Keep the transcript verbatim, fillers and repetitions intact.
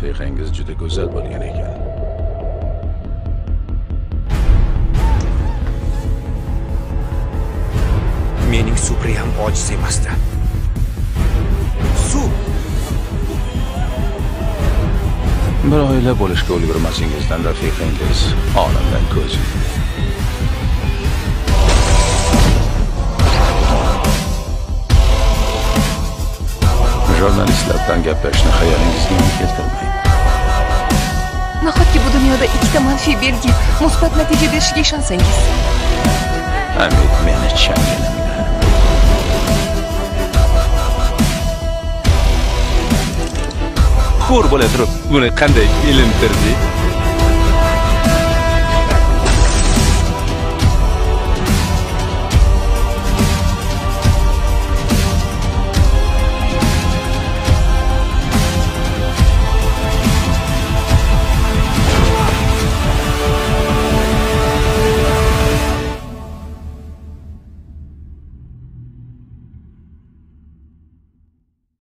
Rafiqangiz juda go'zal bo'lgan ekan. Mening supriyam ojiz emasdi. Suv. Bir oila bo'lishga ulgurmasingizdan rafiqangiz olamdan ko'z yumdi. Jurnalistlar bilan gaplashishni xayolingizga ham keltirmang. Nahotki bu dunyoda ikkita manfiy belgi musbat natija berishiga ishonsangiz. Hamid meni tushunganimda. Ko'r bo'la turib, buni qanday ilintirding?